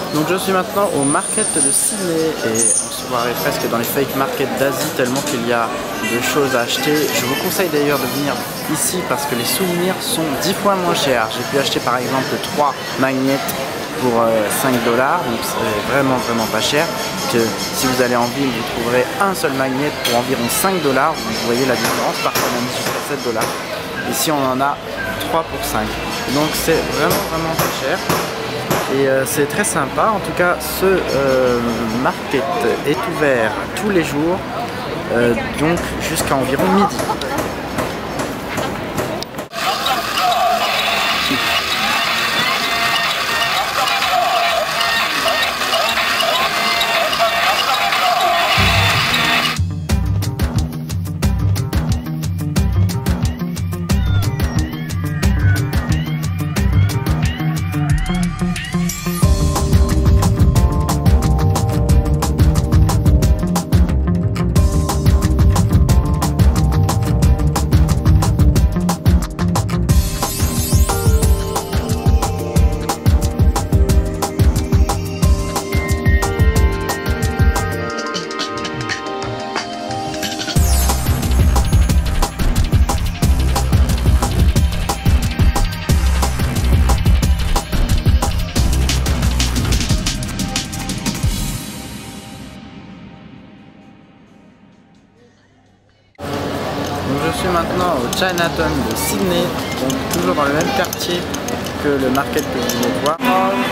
Donc je suis maintenant au market de Sydney et on se croirait presque dans les fake markets d'Asie tellement qu'il y a de choses à acheter. Je vous conseille d'ailleurs de venir ici parce que les souvenirs sont 10 fois moins chers. J'ai pu acheter par exemple 3 magnets pour 5 $, donc c'est vraiment pas cher. Que si vous allez en ville, vous trouverez un seul magnet pour environ 5 $. Vous voyez la différence, parfois même jusqu'à 7 $. Ici on en a 3 pour 5. Donc c'est vraiment pas cher. Et c'est très sympa. En tout cas, ce market est ouvert tous les jours, donc jusqu'à environ midi. Je suis maintenant au Chinatown de Sydney, donc toujours dans le même quartier que le market que vous venez de voir.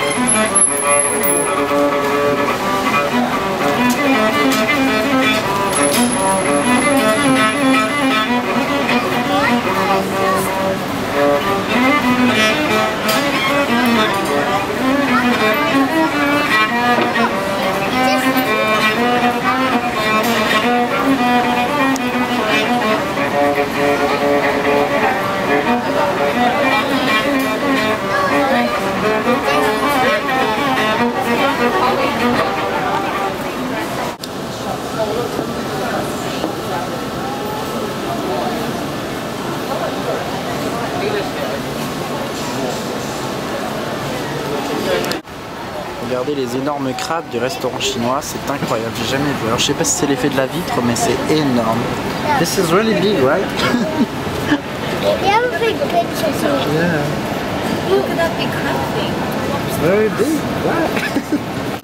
Regardez les énormes crabes du restaurant chinois, c'est incroyable, j'ai jamais vu. Alors je sais pas si c'est l'effet de la vitre, mais c'est énorme. This is really big, right? They have a big picture here. Yeah. Look at that big crab thing. Very big, right?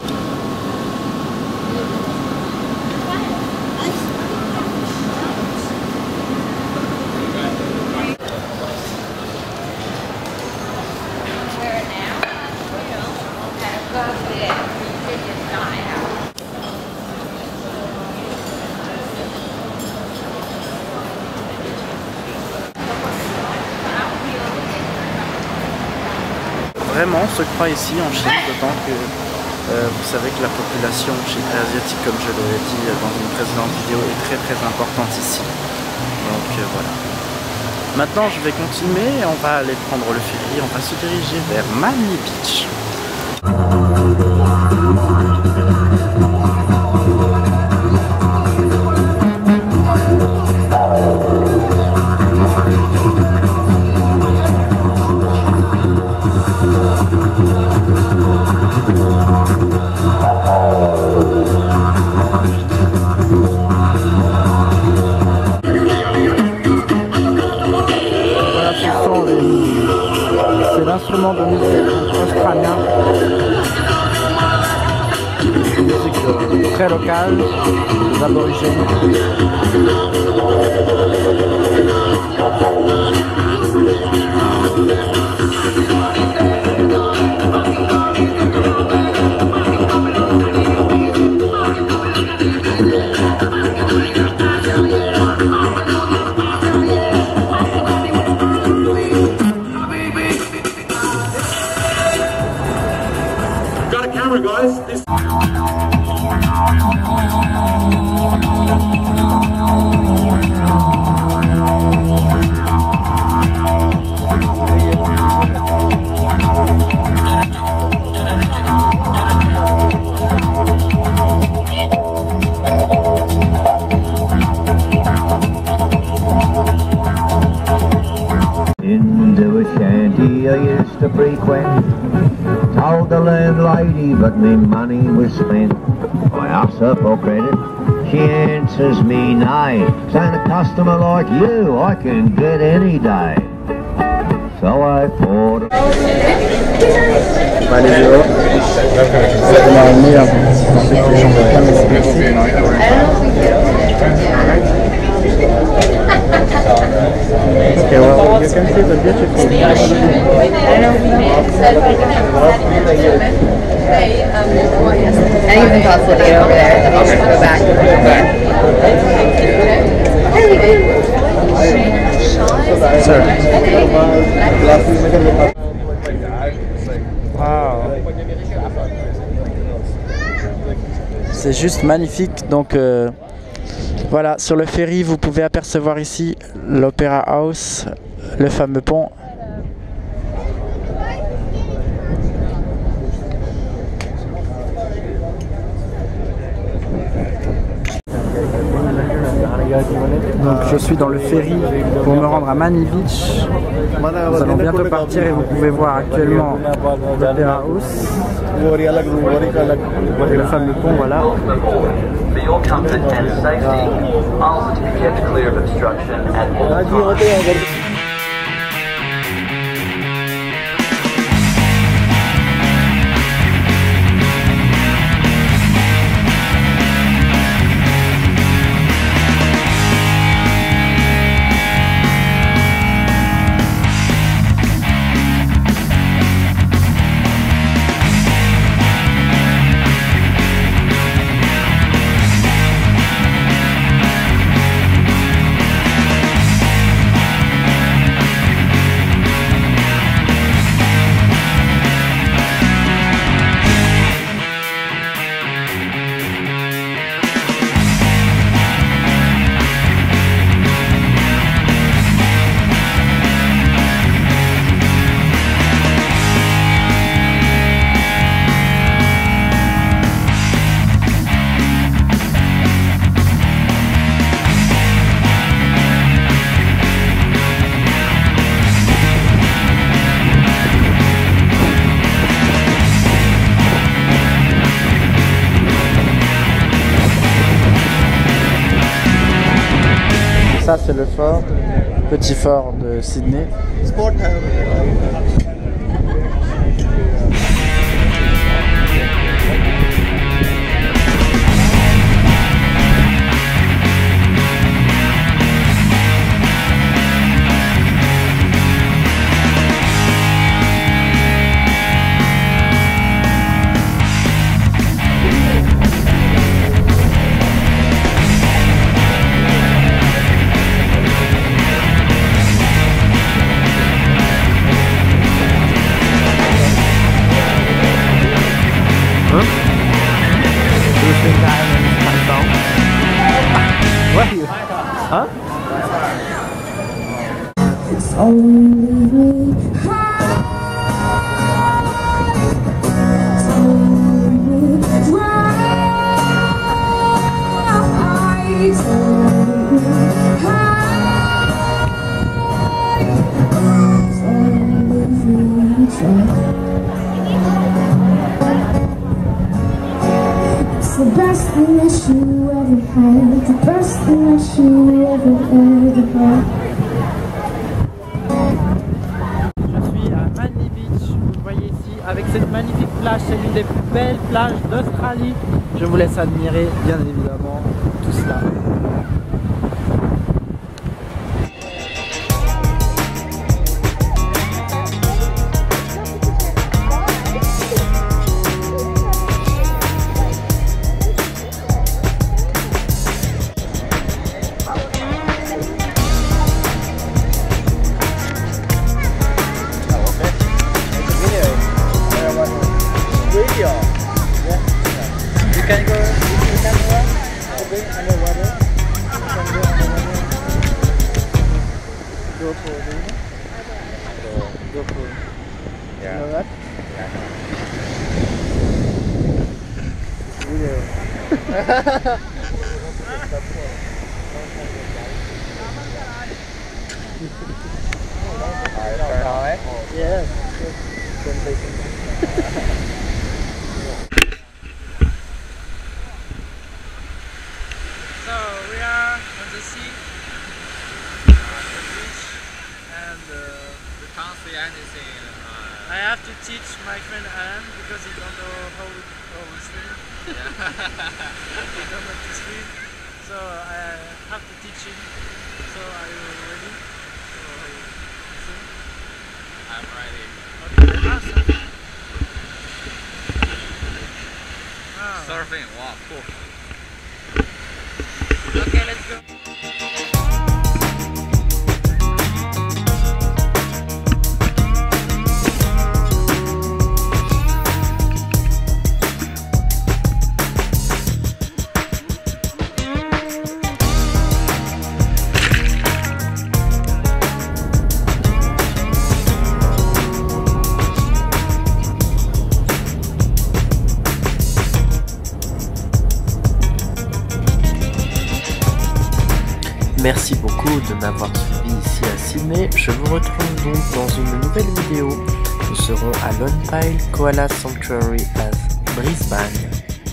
Vraiment, on se croit ici en Chine, d'autant que vous savez que la population asiatique, comme je l'avais dit dans une précédente vidéo, est très importante ici. Donc voilà. Maintenant, je vais continuer et on va aller prendre le ferry, on va se diriger vers Manly Beach. C'est l'instrument de musique australien, musique très locale, des aborigènes. I used to frequent went. Told the landlady, but me money was spent. I asked her for credit. She answers me nay. Saying a customer like you, I can get any day. So I poured. Okay, well, you can see the beautiful I even possible to get over there. I'll just go back. Sir. Wow. C'est juste magnifique. Donc voilà, sur le ferry, vous pouvez apercevoir ici l'Opera House, le fameux pont. Donc je suis dans le ferry pour me rendre à Manny Beach. Nous allons bientôt partir et vous pouvez voir actuellement l'Opera House et le fameux pont, voilà. For your comfort and safety, aisles to be kept clear of obstruction at all times. Ça c'est le fort, petit fort de Sydney. Huh? It's only me. It's only me. It's only me. It's the best thing that you ever had. The best thing that you ever had. Je suis à Manly Beach, vous le voyez ici, avec cette magnifique plage. C'est l'une des plus belles plages d'Australie. Je vous laisse admirer, bien évidemment, tout cela. Yes. So we are on the sea, the beach, and We can't see anything. I have to teach my friend Alan because he don't know how we swim. He don't know to swim, so I have to teach him. So are you ready? So, I'm ready. okay, awesome. Ah. Surfing, wow, cool. Okay, let's go. Merci beaucoup de m'avoir suivi ici à Sydney. Je vous retrouve donc dans une nouvelle vidéo. Nous serons à Lone Pine Koala Sanctuary à Brisbane.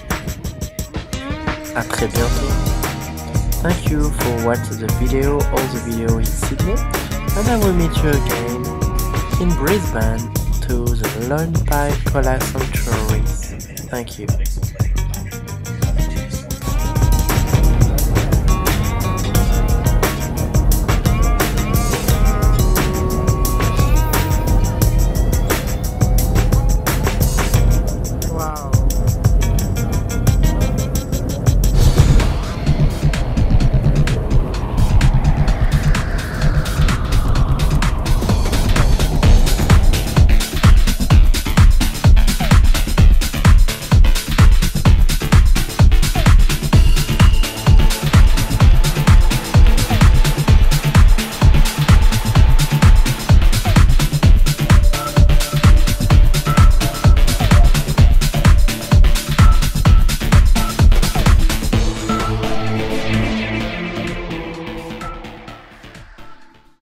À très bientôt. Thank you for watching the video, all the video in Sydney, and I will meet you again in Brisbane to the Lone Pine Koala Sanctuary. Thank you.